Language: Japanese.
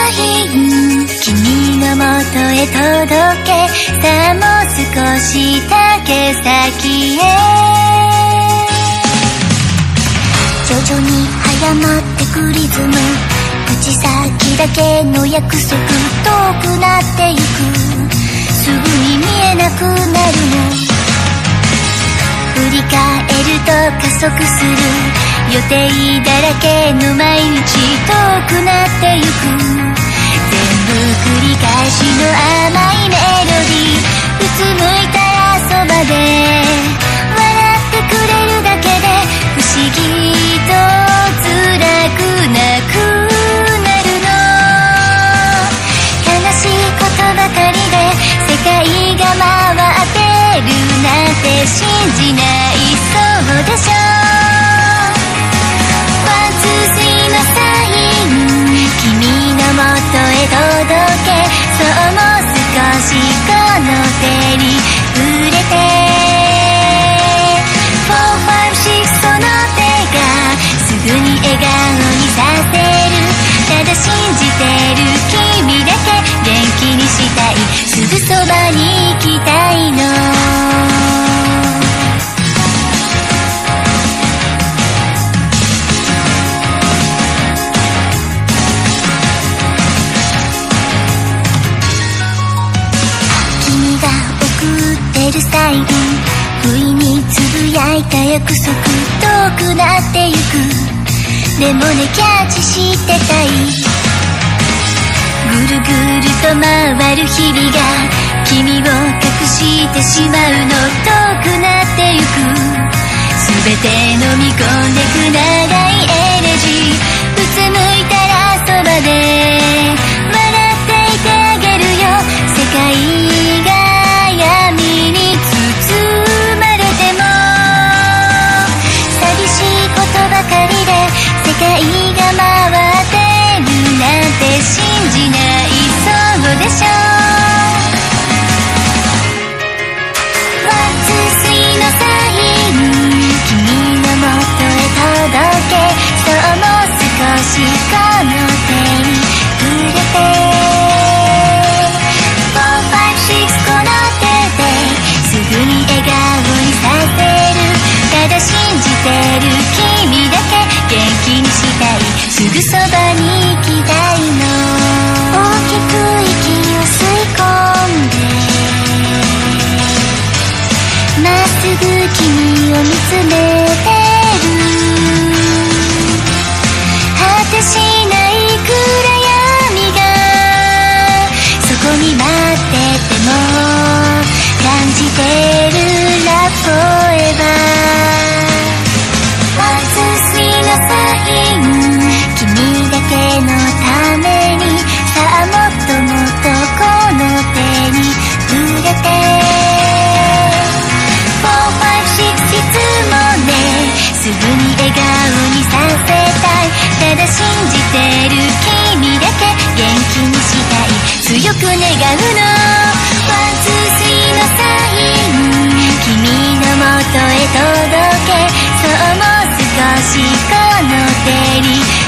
イン、君のもとへ届け、さあもう少し竹先へ。徐々に早まってくリズム、口先だけの約束、遠くなってゆく、すぐに見えなくなるの。振り返ると加速する予定だらけの毎日、遠くなってゆく、全部繰り返しの甘いメロディー。うつむいたらそばで笑ってくれるだけで、不思議と辛くなくなるの。悲しいことばかりで世界が回ってるなんて信じないそうでしょ。ワンツースリーのサイン、君のもとへ届け、そうもう少しこの手に触れて。4、5、6その手がすぐに笑顔にさせる。ただ信じてる君だけ元気にしたい、すぐそばに行きたいの。サイン、不意につぶやいた約束、遠くなってゆく。でもねキャッチしてたい。ぐるぐると回る日々が君を隠してしまうの。遠くなってゆく、すべて飲み込んでく長いエレジー。うつむいたらそばで笑っていてあげるよ。世界が闇に包まれても寂しいことばかりで世界が回ってるなんて信じないそうでしょ。ワンツースリーのサイン、君のもとへ届け、そうもう少しこの手に触れて。すぐに笑顔にさせる。ただ信じてる君だけ元気にしたい、すぐそばに行きたいの。大きく息を吸い込んで、まっすぐ君を見つめてる。果てしない暗闇がそこに待ってても感じてるラブフォーエバー。ワンツースリーのサイン、君だけのために、さあもっともっとこの手に触れて。4、5、6いつもね、すぐに笑顔にさせたい。ただ信じてる君だけ元気にしたい、強く願うの。ワンツースリーのサイン、君のもとへ届け、そうもう少しこの手に